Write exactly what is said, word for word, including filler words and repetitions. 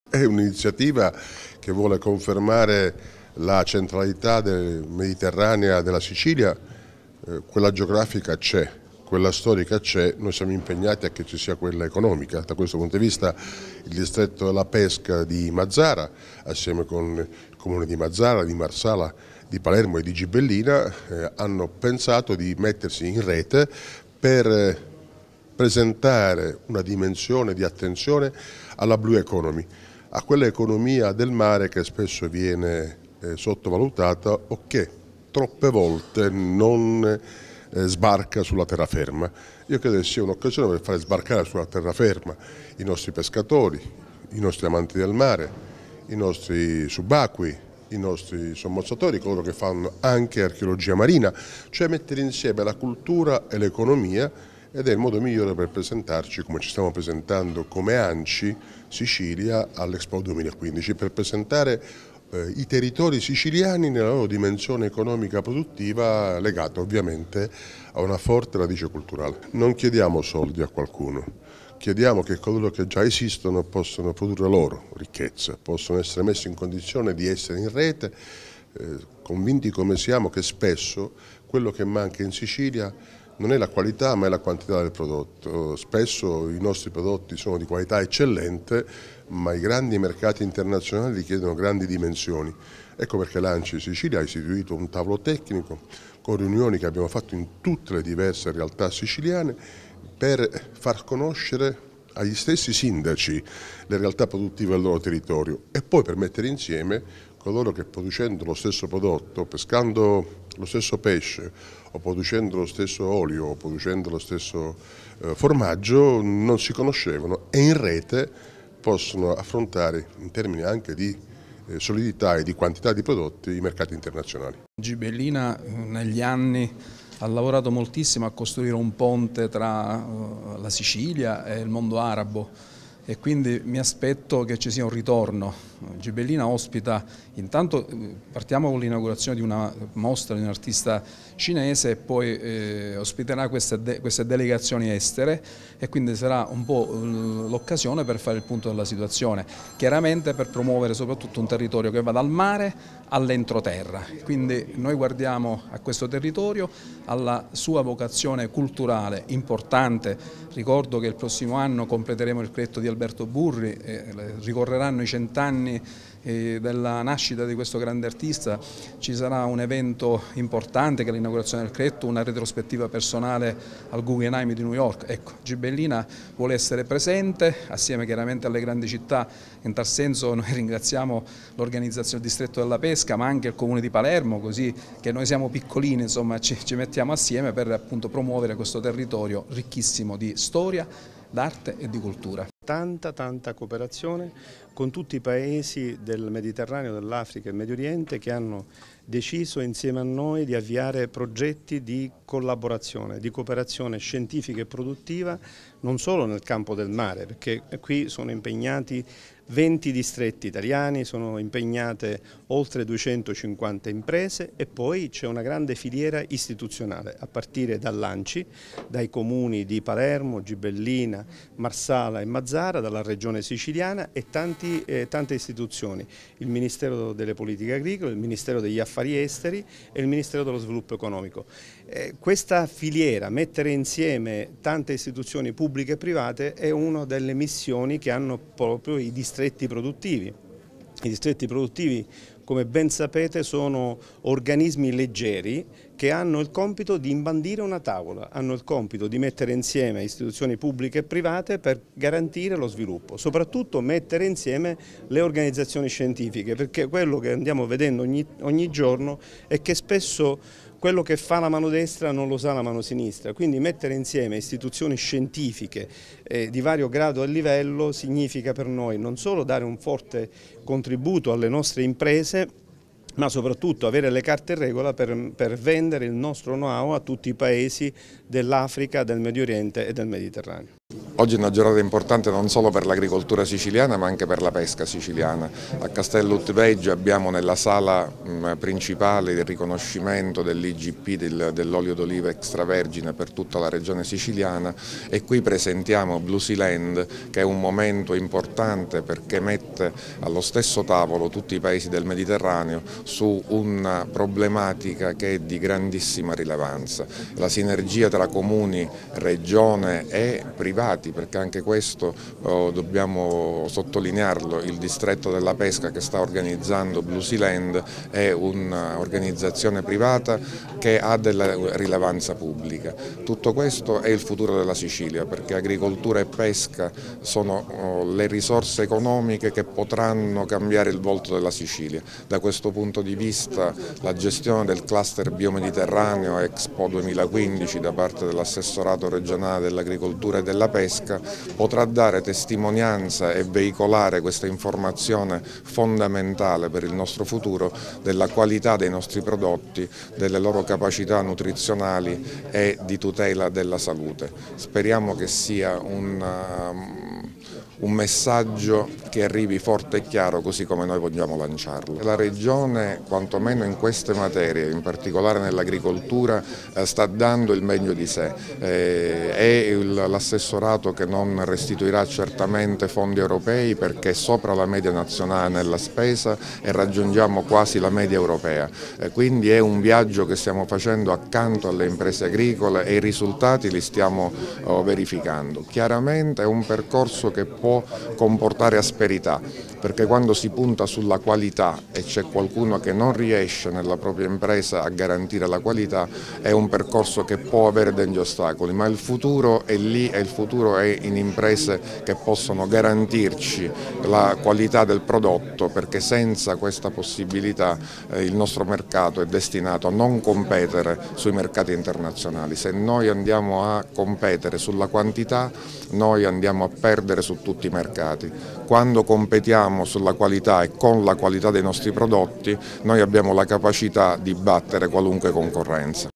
È un'iniziativa che vuole confermare la centralità del Mediterranea della Sicilia, eh, quella geografica c'è, quella storica c'è, noi siamo impegnati a che ci sia quella economica. Da questo punto di vista il distretto della pesca di Mazara, assieme con il comune di Mazara, di Marsala, di Palermo e di Gibellina, eh, hanno pensato di mettersi in rete per eh, presentare una dimensione di attenzione alla blue economy, a quell'economia del mare che spesso viene eh, sottovalutata o che troppe volte non eh, sbarca sulla terraferma. Io credo che sia un'occasione per fare sbarcare sulla terraferma i nostri pescatori, i nostri amanti del mare, i nostri subacquei, i nostri sommozzatori, coloro che fanno anche archeologia marina, cioè mettere insieme la cultura e l'economia, ed è il modo migliore per presentarci come ci stiamo presentando come ANCI Sicilia all'Expo duemilaquindici, per presentare eh, i territori siciliani nella loro dimensione economica produttiva legata ovviamente a una forte radice culturale. Non chiediamo soldi a qualcuno, chiediamo che coloro che già esistono possano produrre loro ricchezza, possono essere messi in condizione di essere in rete, eh, convinti come siamo che spesso quello che manca in Sicilia non è la qualità ma è la quantità del prodotto. Spesso i nostri prodotti sono di qualità eccellente, ma i grandi mercati internazionali richiedono grandi dimensioni. Ecco perché l'ANCI Sicilia ha istituito un tavolo tecnico con riunioni che abbiamo fatto in tutte le diverse realtà siciliane per far conoscere agli stessi sindaci le realtà produttive del loro territorio e poi per mettere insieme coloro che producendo lo stesso prodotto, pescando lo stesso pesce o producendo lo stesso olio o producendo lo stesso eh, formaggio non si conoscevano e in rete possono affrontare in termini anche di eh, solidità e di quantità di prodotti i mercati internazionali. Gibellina negli anni ha lavorato moltissimo a costruire un ponte tra uh, la Sicilia e il mondo arabo e quindi mi aspetto che ci sia un ritorno. Gibellina ospita, intanto partiamo con l'inaugurazione di una mostra di un artista cinese e poi eh, ospiterà queste, de queste delegazioni estere e quindi sarà un po' l'occasione per fare il punto della situazione, chiaramente per promuovere soprattutto un territorio che va dal mare all'entroterra, quindi noi guardiamo a questo territorio, alla sua vocazione culturale importante. Ricordo che il prossimo anno completeremo il cretto di Alberto Burri, e ricorreranno i cent'anni della nascita di questo grande artista, ci sarà un evento importante che è l'inaugurazione del cretto, una retrospettiva personale al Guggenheim di New York. Ecco, Gibellina vuole essere presente assieme chiaramente alle grandi città, in tal senso noi ringraziamo l'organizzazione del distretto della pesca ma anche il comune di Palermo, così che noi siamo piccolini, insomma ci, ci mettiamo assieme per appunto promuovere questo territorio ricchissimo di storia, d'arte e di cultura. Tanta, tanta cooperazione con tutti i paesi del Mediterraneo, dell'Africa e del Medio Oriente che hanno deciso insieme a noi di avviare progetti di collaborazione, di cooperazione scientifica e produttiva non solo nel campo del mare, perché qui sono impegnati venti distretti italiani, sono impegnate oltre duecentocinquanta imprese e poi c'è una grande filiera istituzionale a partire dall'ANCI, dai comuni di Palermo, Gibellina, Marsala e Mazara, dalla regione siciliana e tanti, eh, tante istituzioni, il Ministero delle Politiche Agricole, il Ministero degli Affari Esteri e il Ministero dello Sviluppo Economico. Eh, questa filiera, mettere insieme tante istituzioni pubbliche e private, è una delle missioni che hanno proprio i distretti produttivi. I distretti produttivi, come ben sapete, sono organismi leggeri che hanno il compito di imbandire una tavola, hanno il compito di mettere insieme istituzioni pubbliche e private per garantire lo sviluppo, soprattutto mettere insieme le organizzazioni scientifiche, perché quello che andiamo vedendo ogni, ogni giorno è che spesso quello che fa la mano destra non lo sa la mano sinistra, quindi mettere insieme istituzioni scientifiche eh, di vario grado e livello significa per noi non solo dare un forte contributo alle nostre imprese, ma soprattutto avere le carte in regola per, per vendere il nostro know-how a tutti i paesi dell'Africa, del Medio Oriente e del Mediterraneo. Oggi è una giornata importante non solo per l'agricoltura siciliana ma anche per la pesca siciliana. A Castello Utveggio abbiamo nella sala principale il riconoscimento dell'I G P dell'olio d'oliva extravergine per tutta la regione siciliana e qui presentiamo Blue Sea Land, che è un momento importante perché mette allo stesso tavolo tutti i paesi del Mediterraneo su una problematica che è di grandissima rilevanza. La sinergia tra comuni, regione e privati, perché anche questo oh, dobbiamo sottolinearlo, il distretto della pesca che sta organizzando Blue Sea Land è un'organizzazione privata che ha della rilevanza pubblica. Tutto questo è il futuro della Sicilia, perché agricoltura e pesca sono oh, le risorse economiche che potranno cambiare il volto della Sicilia. Da questo punto di vista la gestione del cluster biomediterraneo Expo duemilaquindici da parte dell'assessorato regionale dell'agricoltura e della pesca potrà dare testimonianza e veicolare questa informazione fondamentale per il nostro futuro della qualità dei nostri prodotti, delle loro capacità nutrizionali e di tutela della salute. Speriamo che sia un, un messaggio che arrivi forte e chiaro così come noi vogliamo lanciarlo. La Regione, quantomeno in queste materie, in particolare nell'agricoltura, sta dando il meglio di sé. È l'assessorato che non restituirà certamente fondi europei perché è sopra la media nazionale nella spesa e raggiungiamo quasi la media europea. Quindi è un viaggio che stiamo facendo accanto alle imprese agricole e i risultati li stiamo verificando. Chiaramente è un percorso che può comportare asperità, perché quando si punta sulla qualità e c'è qualcuno che non riesce nella propria impresa a garantire la qualità, è un percorso che può avere degli ostacoli, ma il futuro è lì e il futuro è in imprese che possono garantirci la qualità del prodotto, perché senza questa possibilità eh, il nostro mercato è destinato a non competere sui mercati internazionali. Se noi andiamo a competere sulla quantità, noi andiamo a perdere su tutti i mercati. Quando competiamo sulla qualità e con la qualità dei nostri prodotti, noi abbiamo la capacità di battere qualunque concorrenza.